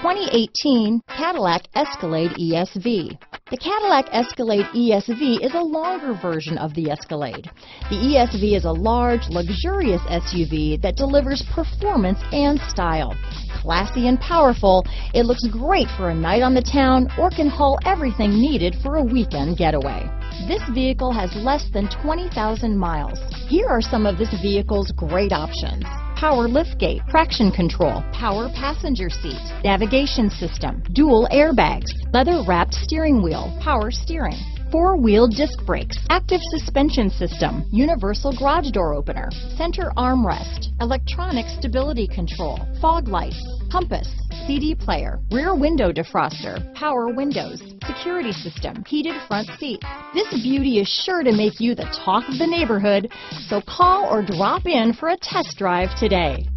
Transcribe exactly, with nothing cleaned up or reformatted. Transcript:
twenty eighteen Cadillac Escalade E S V. The Cadillac Escalade E S V is a longer version of the Escalade. The E S V is a large, luxurious S U V that delivers performance and style. Classy and powerful, it looks great for a night on the town or can haul everything needed for a weekend getaway. This vehicle has less than twenty thousand miles. Here are some of this vehicle's great options: power liftgate, traction control, power passenger seat, navigation system, dual airbags, leather-wrapped steering wheel, power steering, four-wheel disc brakes, active suspension system, universal garage door opener, center armrest, electronic stability control, fog lights, compass, C D player, rear window defroster, power windows, security system, heated front seats. This beauty is sure to make you the talk of the neighborhood, so call or drop in for a test drive today.